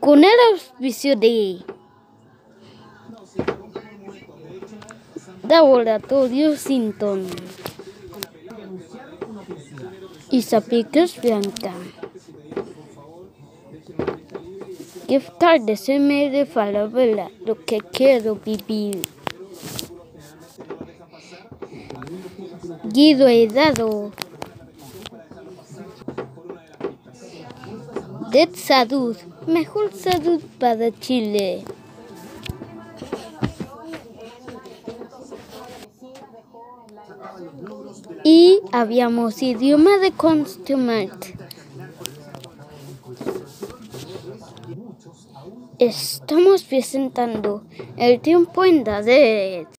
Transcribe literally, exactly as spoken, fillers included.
con el auspicio de Laboratorio Sinton y Sapicos Blanca. Que tarde se me de falabella lo que quiero vivir. Guido Hedado de salud, mejor salud para Chile. Y habíamos idioma de consumir. Estamos presentando el tiempo en la red.